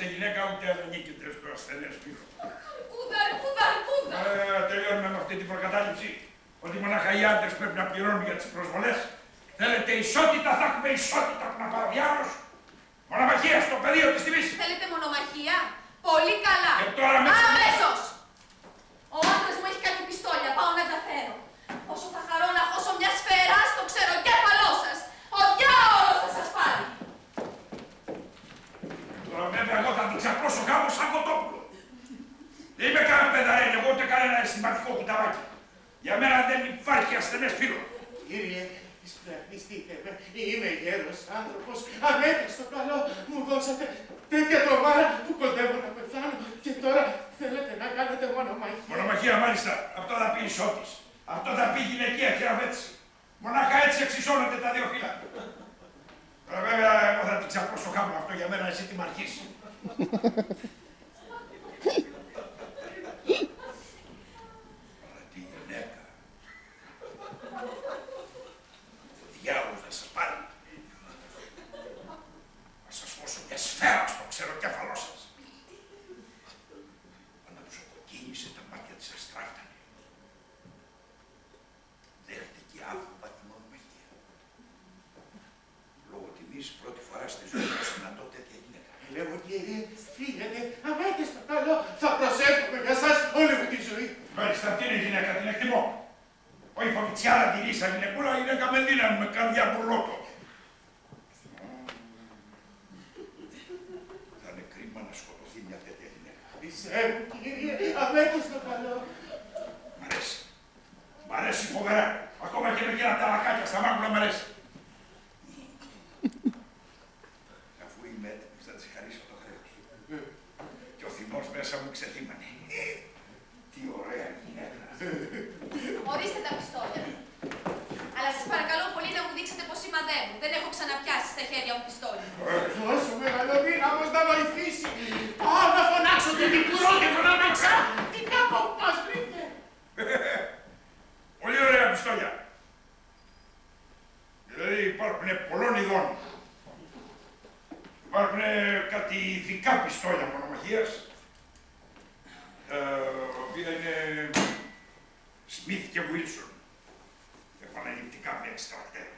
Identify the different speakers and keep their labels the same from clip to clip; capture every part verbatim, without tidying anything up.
Speaker 1: είστε γυναίκα, ούτε ανήκετε στο ασθενές φίλο.
Speaker 2: Αρκούδα, αρκούδα, αρκούδα.
Speaker 1: Ε, τελειώνουμε με αυτή την προκατάληψη. Ότι μονάχα οι άντρες πρέπει να πληρώνουν για τις προσβολές. Θέλετε ισότητα, θα έχουμε ισότητα που να παραδιάρρος. Μονομαχία στο πεδίο της τιμής.
Speaker 2: Θέλετε μονομαχία. Πολύ καλά.
Speaker 1: Και τώρα με...
Speaker 2: Αμέσως. Ο άντρας μου έχει κάτι πιστόλια. Πάω να τα φέρω. Όσο θα χαρώ να χώσω μια σφαίρα στο ξεροκέφαλό σας. Ο διάολος θα σας πάρει.
Speaker 1: Τώρα βέβαια εγώ θα την ξαπλώσω κάπου σαν κοτόπουλο. Δεν είμαι κανένα παιδαρέλ, εγώ ούτε κανένα αισθηματικό κουταβάκι. Για μένα δεν υπάρχει ασθενές φίλο.
Speaker 3: Κύριε, εισπραγνιστείτε με. Είμαι γέρος άνθρωπος. Αμέτρηστο καλό μου δώσατε τέτοια τρομάρα που κοντεύω να πεθάνω. Και τώρα θέλετε να κάνετε μονομαχία.
Speaker 1: Μονομαχία μάλιστα. Αυτό θα πει ισότης. Αυτό θα πει γυναικεία χειραφέτηση. Μονάχα έτσι εξισώνονται τα δύο φύλλα. Τώρα βέβαια εγώ θα την ξαπλώσω κάπου αυτό για μένα, εσύ τι μ' αρχίσει. Διάολος να σας πάρει. Να σας δώσω μια σφαίρα στο ξεροκέφαλό σας. Πάντα τους οκοκίνησε, τα μάτια της αστράφτανε. Δέχτε και άφοβα τη μονομαχία. Λόγω τιμής πρώτη φορά στη ζωή μου συναντώ τέτοια γυναίκα.
Speaker 3: Λέω κύριε, φύγετε, αμέτρηστο καλό. Θα προσεύχομαι για σας όλη μου τη ζωή.
Speaker 1: Μάλιστα, αυτή είναι η γυναίκα, την εκτιμώ. Όχι φοβητσιάρα τη ρίσα γυναικούλα, είναι καμενδίνα με καρδιά μπουρλότο. Θα είναι κρίμα να σκοτωθεί μια τέτοια γυναίκα.
Speaker 3: Πιστεύω κύριε, αμέτρηστο καλό.
Speaker 1: Μ' αρέσει. Μ' αρέσει φοβερά. Ακόμα και με εκείνα τα λακάκια στα μάγουλα μ' αρέσει. Αφού είμαι έτοιμος θα της χαρίσω το χρέος. Και ο θυμός μέσα μου ξεθύμανε. Τι ωραία γυναίκα.
Speaker 2: Ορίστε τα πιστόλια. Αλλά σας παρακαλώ πολύ να μου δείξετε πως σημαδεύουν. Δεν έχω ξαναπιάσει στα χέρια μου πιστόλια.
Speaker 3: Τόσο μεγαλοδύναμος να βοηθήσει. Πάω να φωνάξω τον Υπουργό και τον Αμαξά. Τι κάπου μας βρείτε.
Speaker 1: Πολύ ωραία πιστόλια. Δηλαδή υπάρχουν πολλών ειδών. Υπάρχουν κάτι ειδικά πιστόλια μονομαχίας. Τα οποία είναι Smith και Wilson. Επαναληπτικά με εξτρακτέρα.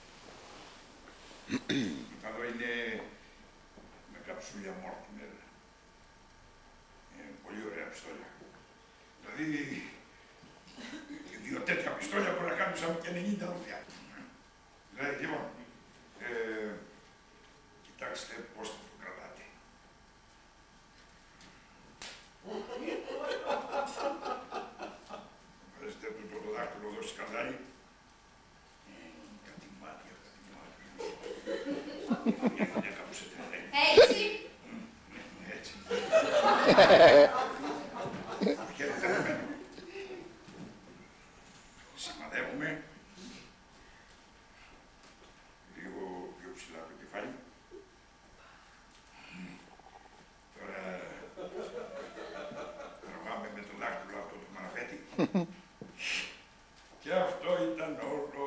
Speaker 1: Εδώ είναι με καψούλια Mortimer. Πολύ ωραία πιστόλια. Δηλαδή, δύο τέτοια πιστόλια μπορεί να κάνουν σαν και ενενήντα ρούφια. Δηλαδή, λοιπόν, ε, κοιτάξτε πώς θα το κρατάτε. Βάζετε το πρωτοδάχτυλο εδώ στη σκανδάλη. Κάτι μάτια, κάτι μάτια. Μια γυναίκα που σε τρελαίνει.
Speaker 2: Έτσι.
Speaker 1: Έτσι. Χαίρετε εμένα. Σημαδεύουμε. Λίγο πιο ψηλά το κεφάλι. Τώρα τραβάμε με το δάχτυλο αυτό το μαραφέτη. Και αυτό ήταν όλο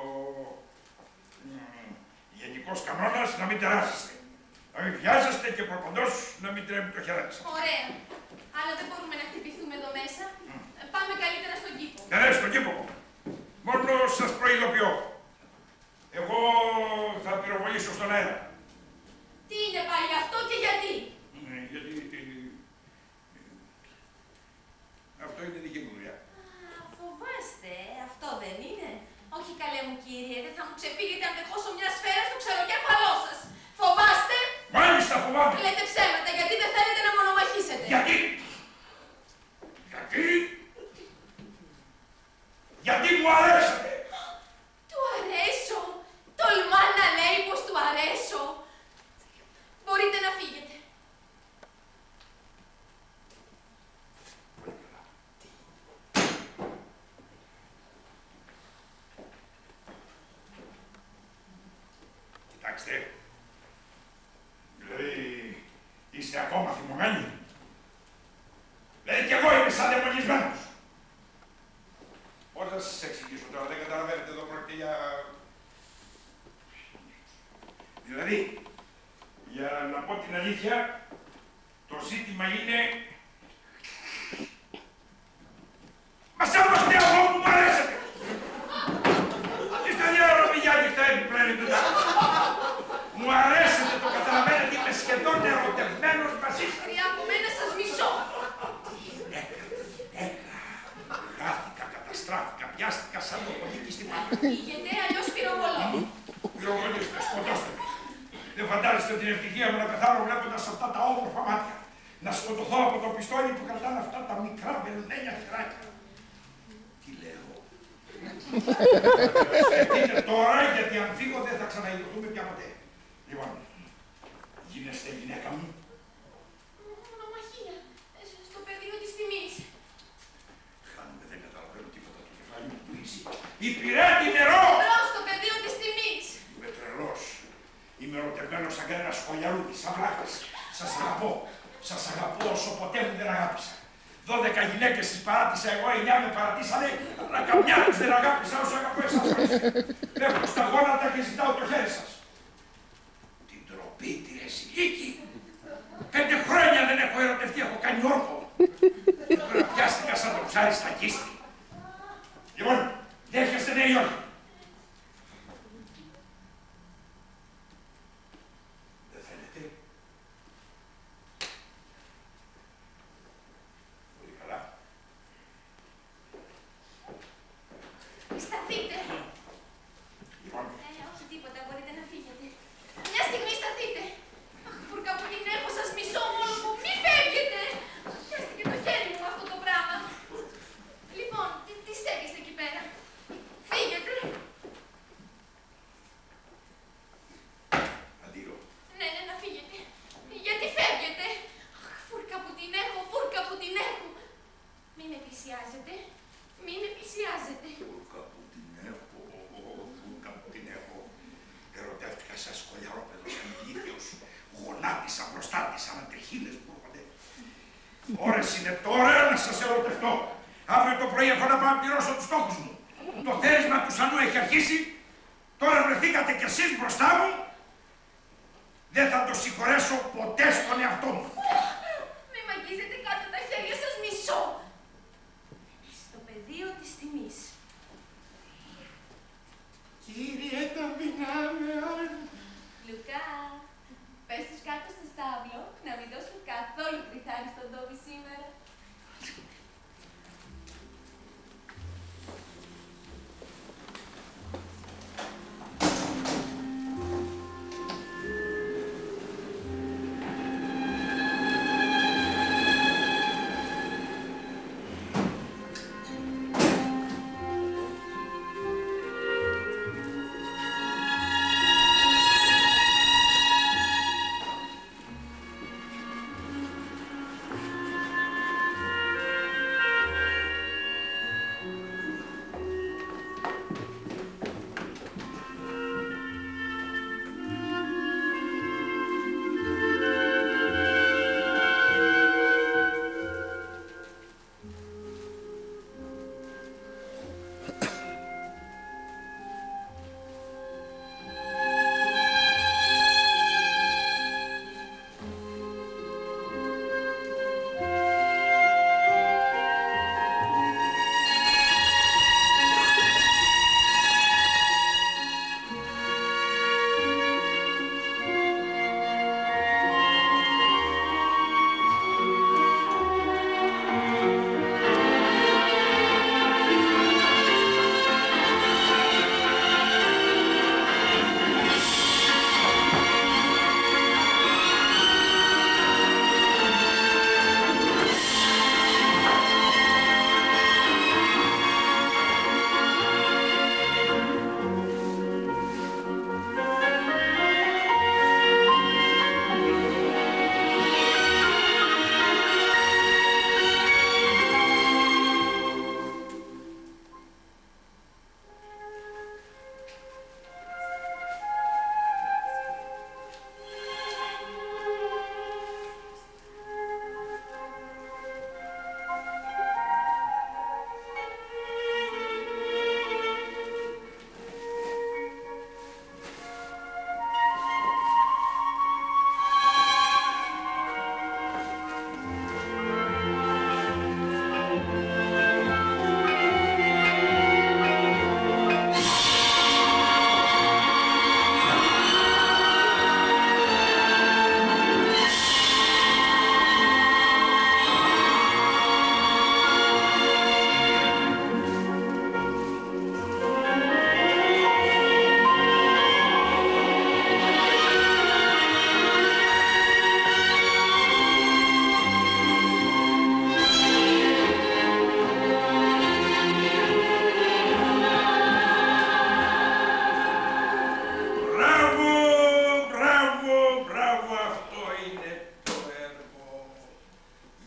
Speaker 1: γενικός κανόνας να μην τεράσετε. Να μην βιάζεστε και προπαντός να μην τρέμει το χεράκι σας.
Speaker 2: Ωραία. Αλλά δεν μπορούμε να χτυπηθούμε εδώ μέσα. Πάμε καλύτερα στον κήπο.
Speaker 1: Ναι, ναι, στον κήπο. Μόνο σας προειδοποιώ. Εγώ θα πυροβολήσω στον αέρα.
Speaker 2: Τι είναι πάλι αυτό και γιατί.
Speaker 1: Ε, γιατί... Ε, αυτό είναι δική μου δουλειά.
Speaker 2: Α, φοβάστε, αυτό δεν είναι. Όχι καλέ μου κύριε, δεν θα μου ξεφύγετε αν δεν χώσω μια σφαίρα στο ξεροκέφαλό σας. Φοβάστε.
Speaker 1: Μάλιστα φοβάμαι.
Speaker 2: Λέτε ψέματα γιατί δεν θέλετε να μονομαχήσετε.
Speaker 1: Γιατί. Γιατί. Γιατί μου αρέσατε.
Speaker 2: Του αρέσω. Τολμά να λέει πως του αρέσω. Μπορείτε να φύγετε.
Speaker 1: Κοιτάξτε. Δηλαδή, είστε ακόμα θυμωμένοι. Δηλαδή κι εγώ είμαι σαν δαιμονισμένος. Πώς θα σας εξηγήσω τώρα, δεν καταλαβαίνετε εδώ πρόκειται για... Δηλαδή, για να πω την αλήθεια, το Το ζήτημα είναι... Μας άμαστε από όπου μου αρέσετε! Είστε δύο ρομιγιάνοι τα επιπλέον του. Μου αρέσετε, το καταλαβαίνετε, είμαι σχεδόν ερωτευμένος μαζί σας.
Speaker 2: Μακριά από μένα σας μισώ.
Speaker 1: Γυναίκα, γυναίκα. Χάθηκα, καταστράφηκα, πιάστηκα σαν το ποδίκι στην μάνα.
Speaker 2: Φύγετε, αλλιώς πυροβολώ.
Speaker 1: Πυροβολήστε, σκοτώστε με. Δεν φαντάζεστε την ευτυχία μου να πεθάνω βλέποντας αυτά τα όμορφα μάτια. Να σκοτωθώ από το πιστόλι που κρατάνε αυτά τα μικρά βελμένια χεράκια. Τι λέω. Σκεφτείτε τώρα, γιατί αν φύγω δεν θα ξαναειδωθούμε πια ποτέ. Λοιπόν, γίνεστε γυναίκα μου.
Speaker 2: Μονομαχία, στο πεδίο της τιμής.
Speaker 1: Χάνουμε, δεν καταλαβαίνω τίποτα, το κεφάλι μου πουλήσει. Υπηρέτη νερό!
Speaker 2: Μπρος στο πεδίο της τιμής.
Speaker 1: Είμαι τρελός. Είμαι ερωτευμένος σαν κανένα σχολιαρούδι, σαν βράχας. Σας αγαπώ. Σας αγαπώ όσο ποτέ μου δεν αγάπησα. Δώδεκα γυναίκες τις παράτησα εγώ, εννιά με παρατήσανε, αλλά καμιά τους δεν αγάπησα όσο αγαπώ εσάς. Πέφτω στα γόνατα και ζητάω το χέρι σας. Την τροπή, τη ρεσιλίκη. Πέντε χρόνια δεν έχω ερωτευτεί, έχω κάνει όρκο. Τώρα πιάστηκα σαν το ψάρι στα κίστη. Λοιπόν, δέχεστε ναι ή όχι? Δεν θέλετε? Πολύ καλά.
Speaker 2: Σταθείτε.
Speaker 1: Λοιπόν,
Speaker 2: Ε, όχι τίποτα, μπορείτε να φύγετε. Μια στιγμή σταθείτε. Αχ, φουρκα που την έχω, σας μισώ μόνο μου. Μη φεύγετε. Πιάστηκε το χέρι μου με αυτό το πράγμα. Λοιπόν, τι, τι στέκεστε εκεί πέρα. Φύγετε.
Speaker 1: αντίο.
Speaker 2: Ναι, ναι, να φύγετε. Γιατί φεύγετε. Αχ, φούρκα που την έχω, φούρκα που την έχω. Μη με πλησιάζετε. Μη με πλησιάζετε.
Speaker 1: Φούρκα που την έχω, φούρκα που την έχω. Ερωτεύτηκα σαν σκολιαρόπεδο, σαν ηλίθιος. Γονάτισα μπροστά της, σαν τριχίνες που έρχονται. Ώρες είναι τώρα να σας ερωτευτώ. Αύριο το πρωί έχω να πάω να πληρώσω τους στόχους μου. Το θέρισμα του σανού έχει αρχίσει. Τώρα βρεθήκατε κι εσείς μπροστά μου. Δεν θα το συγχωρέσω ποτέ στον εαυτό μου.
Speaker 2: Μη μ' αγγίζετε κάτω τα χέρια σας, μισώ. Στο πεδίο της τιμής.
Speaker 3: Κύριε των δυνάμεων.
Speaker 2: Λουκά, πες τους κάτω στο στάβλο να μην δώσουν καθόλου κρυθάρι στον τόπι σήμερα.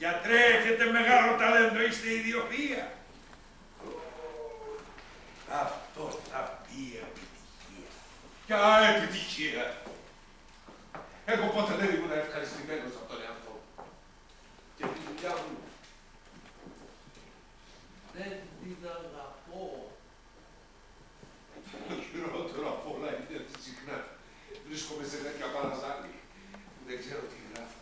Speaker 1: Γιατρέ, έχετε μεγάλο ταλέντο, είστε ιδιοφυΐα. Αυτό θα πει επιτυχία.
Speaker 4: Ποια επιτυχία! Εγώ ποτέ δεν ήμουν ευχαριστημένος από τον εαυτό μου. Και τη δουλειά μου δεν την αγαπώ. Το χειρότερο απ' όλα είναι ότι συχνά βρίσκομαι σε τέτοια παραζάλη που δεν ξέρω τι γράφω.